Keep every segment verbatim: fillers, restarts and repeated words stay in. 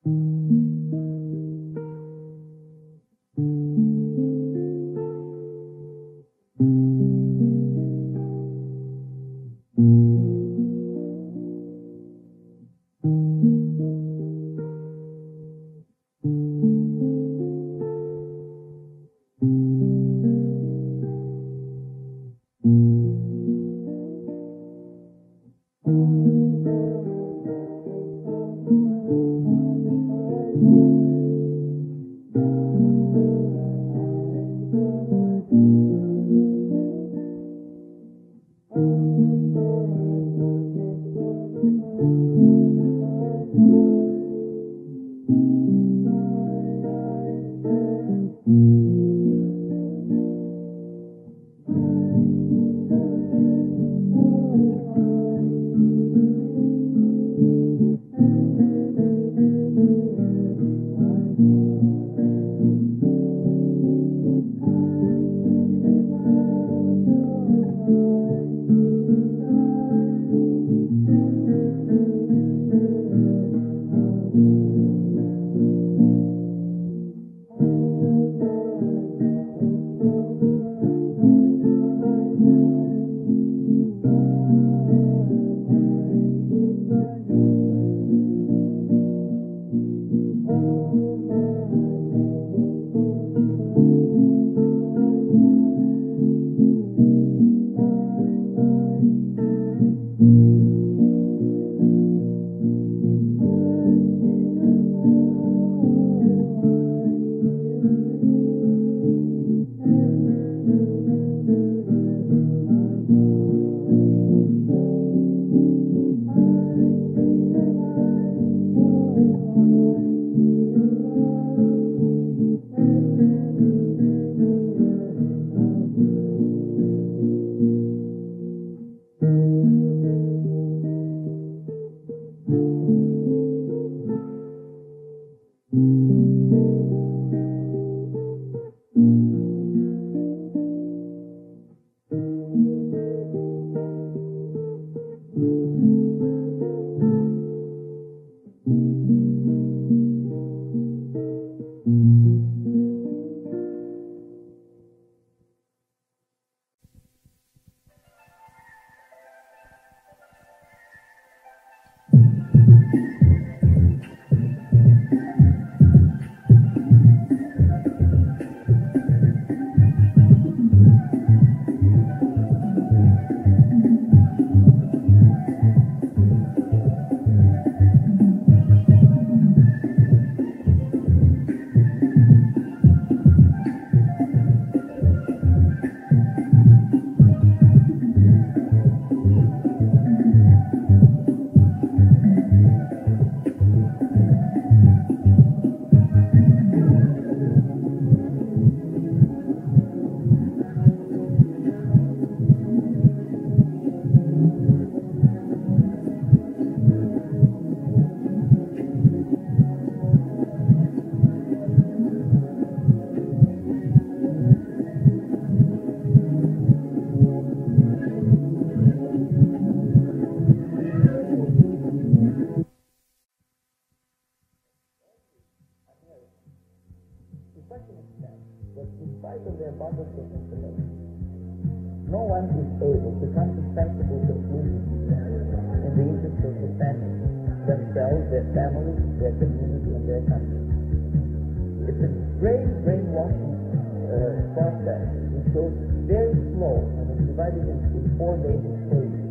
No one is able to come to sensible conclusions in the interest of defending themselves, their families, their community, and their country. It's a great brainwashing uh, process which goes very slow and is divided into four basic stages.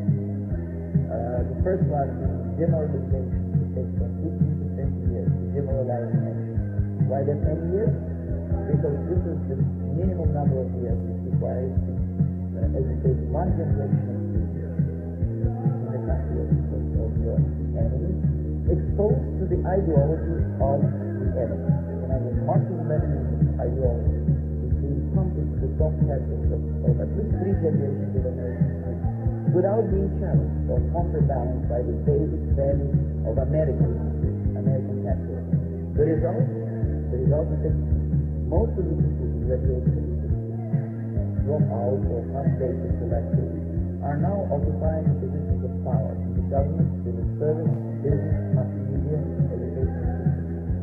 Uh, the first one is demoralization. It takes from fifteen to twenty years to demoralize a nation. Why that many years? Because this is the minimum number of years which requires to uh, educate one generation of people in the country of, of your enemy, exposed to the ideology of the enemy. In other words, Marxism-Leninism ideology, which will come into the top heads of, of at least three generations of American history, without being challenged or counterbalanced by the basic values of American history, American capitalism. The result? The result is that most of the people who graduated from drop out or not-based intellectuals are now occupying positions of power in the government, civil service, business, mass media, education.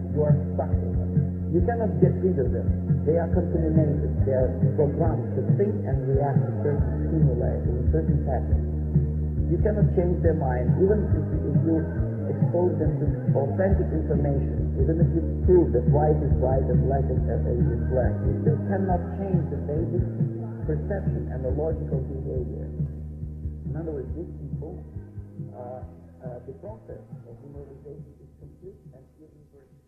You are stuck with them. You cannot get rid of them. They are contaminated. They are programmed to think and react to certain stimuli in certain patterns. You cannot change their mind, even if, if you expose them to authentic information, even if you prove that white is white and black is, is black. You still cannot change the basic perception and the logical behavior. In other words, these people, uh, uh, the process of demoralization is complete and irreversible.